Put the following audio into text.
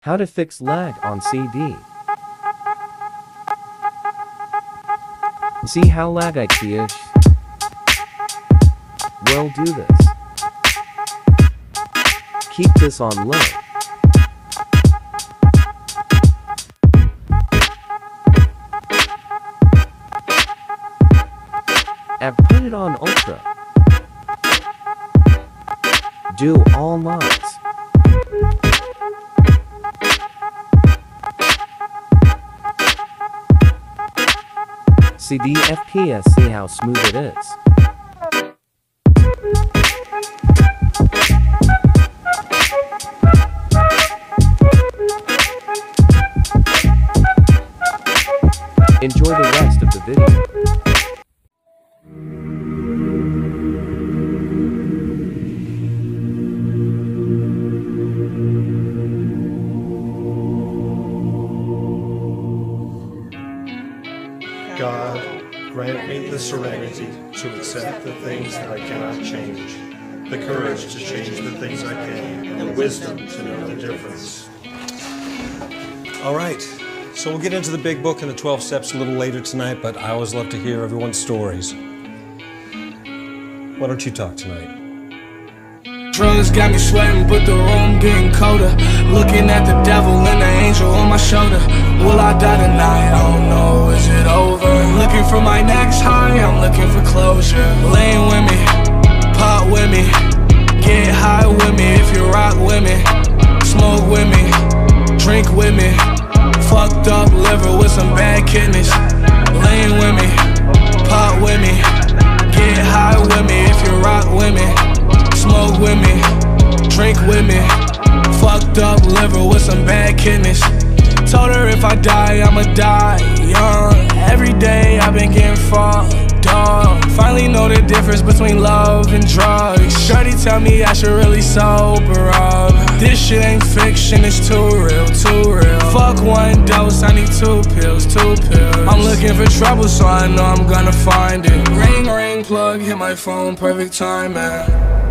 How to fix lag on CD. See how lag IKEA? Well, do this. Keep this on low. And put it on ultra. Do all mods. CD FPS, see how smooth it is. Enjoy the rest of the video. God, grant me the serenity to accept the things that I cannot change, the courage to change the things I can, and the wisdom to know the difference. All right, so we'll get into the big book and the 12 steps a little later tonight, but I always love to hear everyone's stories. Why don't you talk tonight? Drugs got me sweating, but the room getting colder. Looking at the devil and the angel on my shoulder. Will I die tonight? I don't know, is it over? Looking for my next high, I'm looking for closure. Laying with me, pop with me, get high with me if you rock with me. Smoke with me, drink with me. Fucked up liver with some bad kidneys. Laying with me, pop with me, get high with me if you rock with me. Smoke with me, drink with me. Fucked up liver with some bad kidneys. Told her if I die, I'ma die young. Every day I've been getting fucked up. Finally know the difference between love and drugs. Shorty tell me I should really sober up. This shit ain't fiction, it's too real, too real. Fuck one dose, I need two pills, two pills. I'm looking for trouble, so I know I'm gonna find it. Ring, ring, plug, hit my phone, perfect timing.